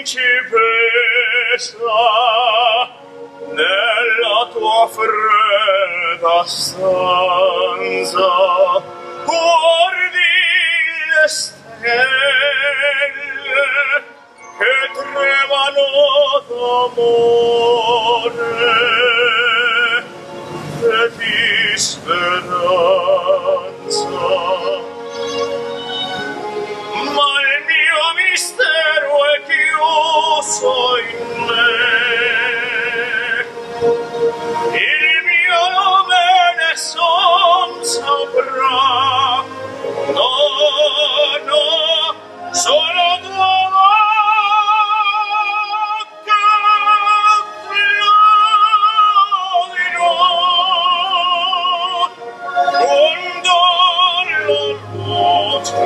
principessa nella tua fredda stanza guardi le stelle che tremano d'amore e di speranza. Ma il mio mistero è chiuso in me, il mio nome ne son saprà. No, no, solo tua bocca applaudirò quando la notte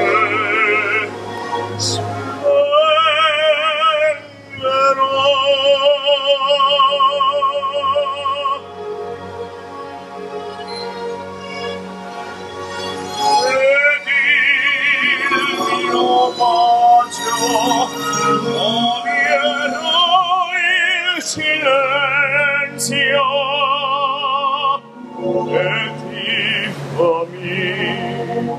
silenzio e ti famiglia.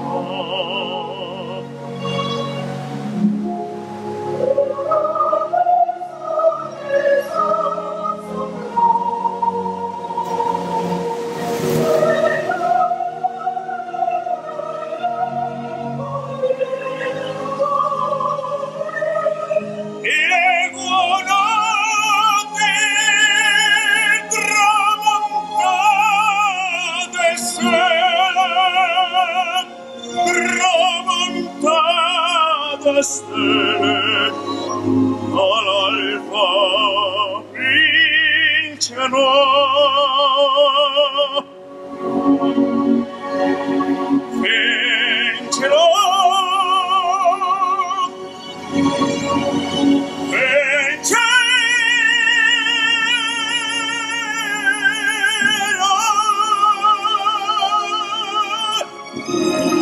Stelle all'alba vincerò, vincerò, vincerò.